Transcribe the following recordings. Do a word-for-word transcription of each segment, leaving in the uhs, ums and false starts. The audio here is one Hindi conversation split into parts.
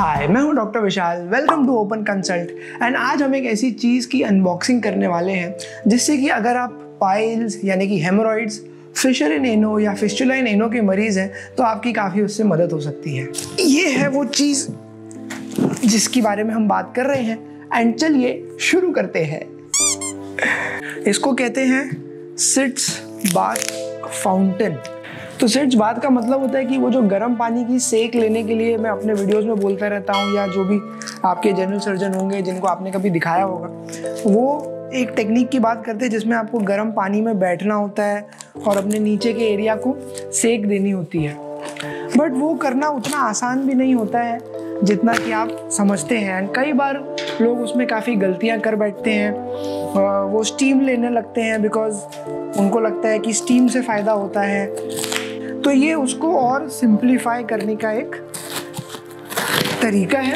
हाय, मैं हूं doctor Vishal. Welcome to open consult. And आज हम एक ऐसी चीज़ की अनबॉक्सिंग करने वाले हैं जिससे कि अगर आप पाइल्स यानी कि हेमोरॉइड्स, फिशर इन एनो या फिस्टुला इन एनो के मरीज़ हैं तो आपकी काफ़ी उससे मदद हो सकती है। ये है वो चीज़ जिसके बारे में हम बात कर रहे हैं। एंड चलिए शुरू करते हैं। इसको कहते हैं सिट्स बाथ फाउंटेन। तो सिट्स बाथ का मतलब होता है कि वो जो गर्म पानी की सेक लेने के लिए मैं अपने वीडियोस में बोलता रहता हूँ, या जो भी आपके जनरल सर्जन होंगे जिनको आपने कभी दिखाया होगा, वो एक टेक्निक की बात करते हैं जिसमें आपको गर्म पानी में बैठना होता है और अपने नीचे के एरिया को सेक देनी होती है। बट वो करना उतना आसान भी नहीं होता है जितना कि आप समझते हैं। एंड कई बार लोग उसमें काफ़ी गलतियाँ कर बैठते हैं। वो स्टीम लेने लगते हैं बिकॉज उनको लगता है कि स्टीम से फ़ायदा होता है। तो ये उसको और सिंप्लीफाई करने का एक तरीका है।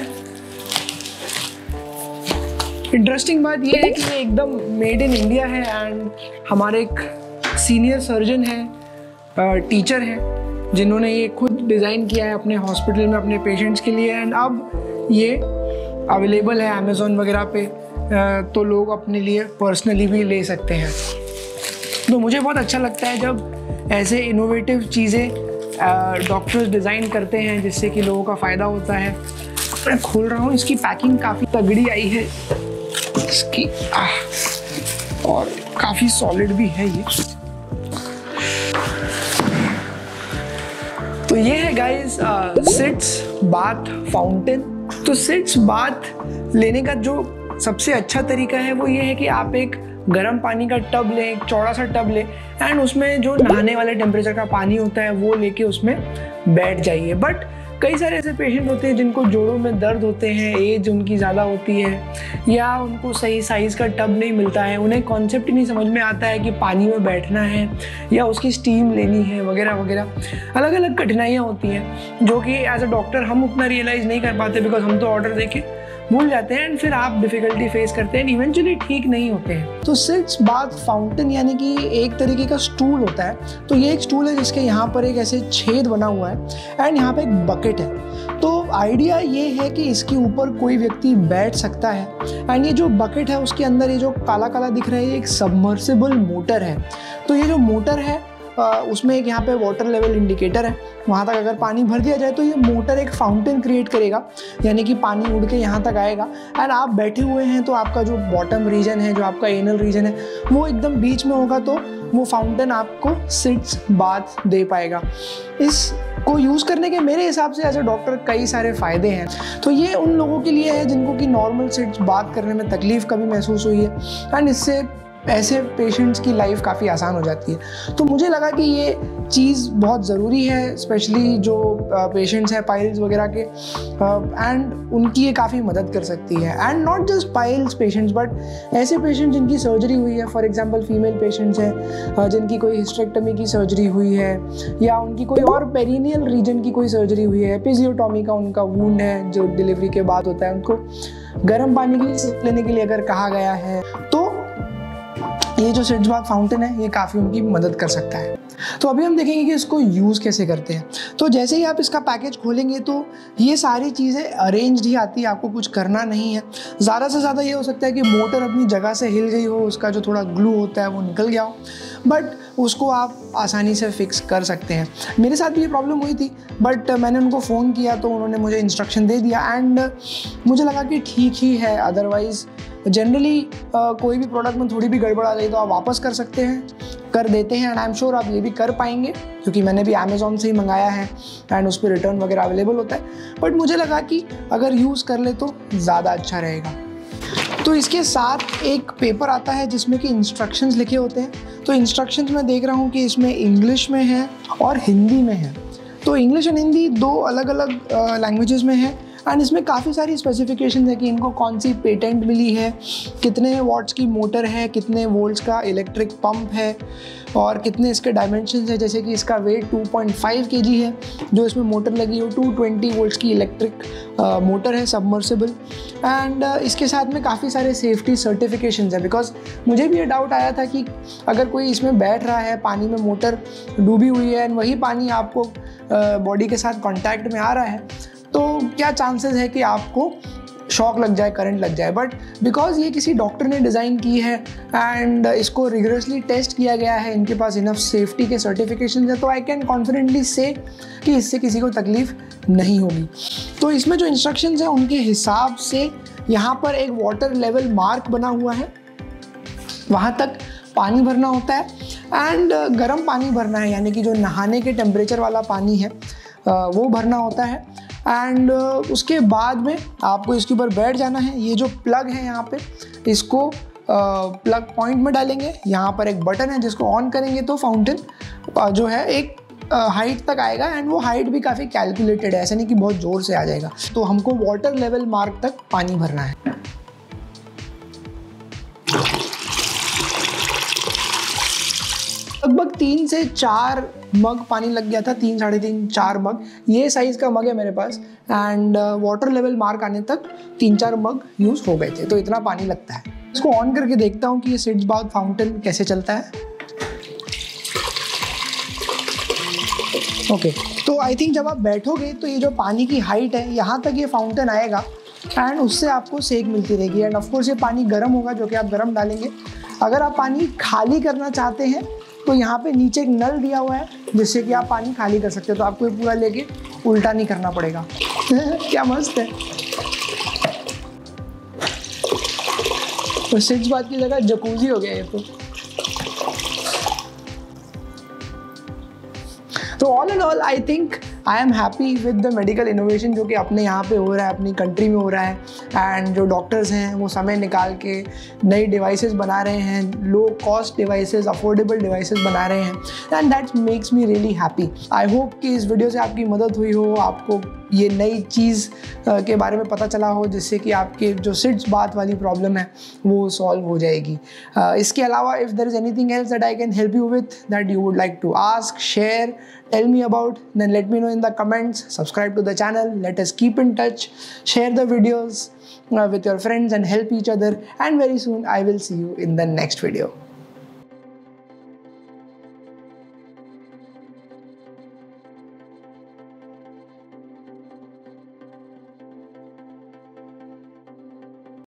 इंटरेस्टिंग बात ये है कि ये एकदम मेड इन इंडिया है। एंड हमारे एक सीनियर सर्जन हैं, टीचर हैं, जिन्होंने ये खुद डिज़ाइन किया है अपने हॉस्पिटल में अपने पेशेंट्स के लिए। एंड अब ये अवेलेबल है अमेज़ॉन वगैरह पे, तो लोग अपने लिए पर्सनली भी ले सकते हैं। तो मुझे बहुत अच्छा लगता है जब ऐसे इनोवेटिव चीज़ें डॉक्टर्स डिज़ाइन करते हैं जिससे कि लोगों का फ़ायदा होता है। मैं खोल रहा हूँ, इसकी पैकिंग काफ़ी तगड़ी आई है इसकी, आह, और काफ़ी सॉलिड भी है ये। तो ये है गाइस सिट्स बाथ फाउंटेन। तो सिट्स बाथ लेने का जो सबसे अच्छा तरीका है वो ये है कि आप एक गर्म पानी का टब लें, एक चौड़ा सा टब लें, एंड उसमें जो नहाने वाले टेम्परेचर का पानी होता है वो लेके उसमें बैठ जाइए। बट कई सारे ऐसे पेशेंट होते हैं जिनको जोड़ों में दर्द होते हैं, एज उनकी ज़्यादा होती है, या उनको सही साइज़ का टब नहीं मिलता है, उन्हें कॉन्सेप्ट ही नहीं समझ में आता है कि पानी में बैठना है या उसकी स्टीम लेनी है वगैरह वगैरह। अलग अलग कठिनाइयाँ होती हैं जो कि एज अ डॉक्टर हम उतना रियलाइज़ नहीं कर पाते बिकॉज हम तो ऑर्डर देके भूल जाते हैं एंड फिर आप डिफ़िकल्टी फेस करते हैं, इवेंचुअली ठीक नहीं होते हैं। तो सिट्स बाथ फाउंटेन यानी कि एक तरीके का स्टूल होता है। तो ये एक स्टूल है जिसके यहाँ पर एक ऐसे छेद बना हुआ है एंड यहाँ पे एक बकेट है। तो आइडिया ये है कि इसके ऊपर कोई व्यक्ति बैठ सकता है। एंड ये जो बकेट है उसके अंदर ये जो काला काला दिख रहा है ये एक सबमर्सिबल मोटर है। तो ये जो मोटर है उसमें एक यहाँ पे वाटर लेवल इंडिकेटर है। वहाँ तक अगर पानी भर दिया जाए तो ये मोटर एक फाउंटेन क्रिएट करेगा, यानी कि पानी उड़ के यहाँ तक आएगा। एंड आप बैठे हुए हैं तो आपका जो बॉटम रीजन है, जो आपका एनल रीजन है, वो एकदम बीच में होगा, तो वो फाउंटेन आपको सिट्स बाथ दे पाएगा। इस को यूज़ करने के मेरे हिसाब से एज ए डॉक्टर कई सारे फ़ायदे हैं। तो ये उन लोगों के लिए है जिनको कि नॉर्मल सिट्स बाथ करने में तकलीफ़ कभी महसूस हुई है, एंड इससे ऐसे पेशेंट्स की लाइफ काफ़ी आसान हो जाती है। तो मुझे लगा कि ये चीज़ बहुत ज़रूरी है, स्पेशली जो पेशेंट्स हैं पाइल्स वगैरह के, एंड उनकी ये काफ़ी मदद कर सकती है। And not just piles patients but ऐसे पेशेंट जिनकी सर्जरी हुई है, फॉर एग्जांपल फीमेल पेशेंट्स हैं जिनकी कोई हिस्टेरेक्टमी की सर्जरी हुई है, या उनकी कोई और पेरिनियल रीजन की कोई सर्जरी हुई है, एपिजियोटॉमी का उनका वूंड है जो डिलीवरी के बाद होता है, उनको गर्म पानी की सिप लेने के लिए अगर कहा गया है तो ये जो सिट्स बाथ फाउंटेन है ये काफ़ी उनकी मदद कर सकता है। तो अभी हम देखेंगे कि इसको यूज़ कैसे करते हैं। तो जैसे ही आप इसका पैकेज खोलेंगे तो ये सारी चीज़ें अरेंज्ड ही आती है, आपको कुछ करना नहीं है। ज़्यादा से ज़्यादा ये हो सकता है कि मोटर अपनी जगह से हिल गई हो, उसका जो थोड़ा ग्लू होता है वो निकल गया हो, बट उसको आप आसानी से फिक्स कर सकते हैं। मेरे साथ भी ये प्रॉब्लम हुई थी, बट मैंने उनको फ़ोन किया तो उन्होंने मुझे इंस्ट्रक्शन दे दिया एंड मुझे लगा कि ठीक ही है। अदरवाइज़ जनरली uh, कोई भी प्रोडक्ट में थोड़ी भी गड़बड़ आ जाए तो आप वापस कर सकते हैं, कर देते हैं। एंड आई एम श्योर आप ये भी कर पाएंगे क्योंकि मैंने भी अमेज़ॉन से ही मंगाया है एंड उस पर रिटर्न वगैरह अवेलेबल होता है। बट मुझे लगा कि अगर यूज़ कर ले तो ज़्यादा अच्छा रहेगा। तो इसके साथ एक पेपर आता है जिसमें कि इंस्ट्रक्शंस लिखे होते हैं। तो इंस्ट्रक्शंस मैं देख रहा हूँ कि इसमें इंग्लिश में है और हिंदी में है। तो इंग्लिश एंड हिंदी दो अलग अलग लैंग्वेजेस में है। एंड इसमें काफ़ी सारी स्पेसिफिकेशन है कि इनको कौन सी पेटेंट मिली है, कितने वॉट्स की मोटर है, कितने वोल्ट्स का इलेक्ट्रिक पंप है, और कितने इसके डायमेंशंस है। जैसे कि इसका weight two point five kg है जो इसमें मोटर लगी हो, टू ट्वेंटी वोल्ट्स की इलेक्ट्रिक मोटर है सबमर्सिबल। एंड uh, इसके साथ में काफ़ी सारे सेफ्टी सर्टिफिकेशंस है, बिकॉज मुझे भी ये डाउट आया था कि अगर कोई इसमें बैठ रहा है, पानी में मोटर डूबी हुई है एंड वही पानी आपको बॉडी uh, के साथ कॉन्टैक्ट में आ रहा है, तो क्या चांसेस है कि आपको शॉक लग जाए, करंट लग जाए। बट बिकॉज ये किसी डॉक्टर ने डिज़ाइन की है एंड इसको रिगरसली टेस्ट किया गया है, इनके पास इनफ सेफ्टी के सर्टिफिकेशन है, तो आई कैन कॉन्फिडेंटली से कि इससे किसी को तकलीफ नहीं होगी। तो इसमें जो इंस्ट्रक्शंस हैं उनके हिसाब से यहाँ पर एक वाटर लेवल मार्क बना हुआ है, वहाँ तक पानी भरना होता है एंड गर्म पानी भरना है, यानी कि जो नहाने के टेम्परेचर वाला पानी है वो भरना होता है। एंड uh, उसके बाद में आपको इसके ऊपर बैठ जाना है। ये जो प्लग है यहाँ पे, इसको प्लग पॉइंट में डालेंगे, यहाँ पर एक बटन है जिसको ऑन करेंगे तो फाउंटेन uh, जो है एक हाइट uh, तक आएगा एंड वो हाइट भी काफ़ी कैलकुलेटेड है, ऐसा नहीं कि बहुत ज़ोर से आ जाएगा। तो हमको वाटर लेवल मार्क तक पानी भरना है। लगभग तीन से चार मग पानी लग गया था, तीन साढ़े तीन चार मग, ये साइज़ का मग है मेरे पास एंड वाटर लेवल मार्क आने तक तीन चार मग यूज़ हो गए थे, तो इतना पानी लगता है। इसको ऑन करके देखता हूँ कि ये सिट्स बाथ फाउंटेन कैसे चलता है। ओके okay, तो आई थिंक जब आप बैठोगे तो ये जो पानी की हाइट है यहाँ तक ये फाउंटेन आएगा एंड उससे आपको सेक मिलती रहेगी एंड ऑफकोर्स ये पानी गर्म होगा जो कि आप गर्म डालेंगे। अगर आप पानी खाली करना चाहते हैं तो यहाँ पे नीचे एक नल दिया हुआ है जिससे कि आप पानी खाली कर सकते हो, तो आपको ये पूरा लेके उल्टा नहीं करना पड़ेगा। क्या मस्त है। तो सिट्स बाथ की जगह जकूजी हो गया ये तो। तो all and all I think I am happy with the medical innovation जो कि अपने यहाँ पे हो रहा है, अपनी कंट्री में हो रहा है एंड जो डॉक्टर्स हैं वो समय निकाल के नई डिवाइसेस बना रहे हैं, low cost devices, affordable devices बना रहे हैं and that makes me really happy. I hope कि इस वीडियो से आपकी मदद हुई हो, आपको ये नई चीज़ के बारे में पता चला हो जिससे कि आपके जो सिट्स बाथ वाली प्रॉब्लम है वो सॉल्व हो जाएगी। इसके अलावा if there is anything else that I can help you with that you would like to ask, share, tell me about, then let me know in the comments. Subscribe to the channel, let us keep in touch, share the videos uh, with your friends and help each other, and very soon I will see you in the next video.